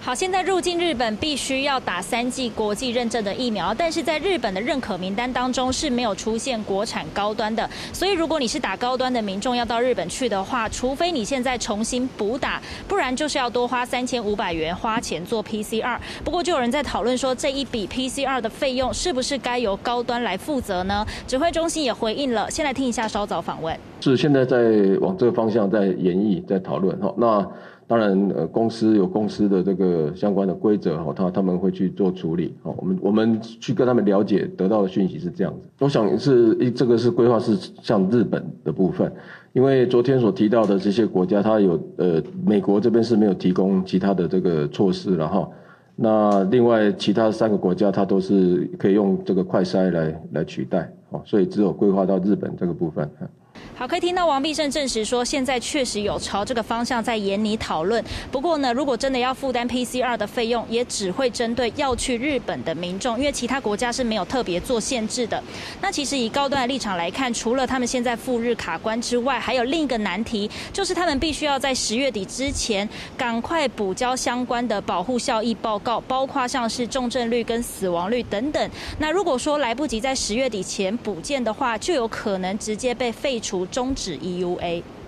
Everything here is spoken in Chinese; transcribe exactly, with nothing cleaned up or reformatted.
好，现在入境日本必须要打三剂国际认证的疫苗，但是在日本的认可名单当中是没有出现国产高端的，所以如果你是打高端的民众要到日本去的话，除非你现在重新补打，不然就是要多花三千五百元花钱做 P C R。不过就有人在讨论说，这一笔 P C R 的费用是不是该由高端来负责呢？指挥中心也回应了，先来听一下稍早访问。 是现在在往这个方向在研议，在讨论哈。那当然，呃，公司有公司的这个相关的规则哈，他他们会去做处理。好，我们我们去跟他们了解，得到的讯息是这样子。我想是这个是规划是像日本的部分，因为昨天所提到的这些国家，它有呃美国这边是没有提供其他的这个措施了哈。那另外其他三个国家，它都是可以用这个快筛来来取代，好，所以只有规划到日本这个部分。 好，可以听到王必胜证实说，现在确实有朝这个方向在研拟讨论。不过呢，如果真的要负担 P C R 的费用，也只会针对要去日本的民众，因为其他国家是没有特别做限制的。那其实以高端的立场来看，除了他们现在赴日卡关之外，还有另一个难题，就是他们必须要在十月底之前赶快补交相关的保护效益报告，包括像是重症率跟死亡率等等。那如果说来不及在十月底前补件的话，就有可能直接被废除终止 E U A。